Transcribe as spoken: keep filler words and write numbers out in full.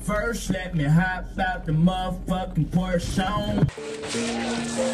First, let me hop out the motherfucking Porsche.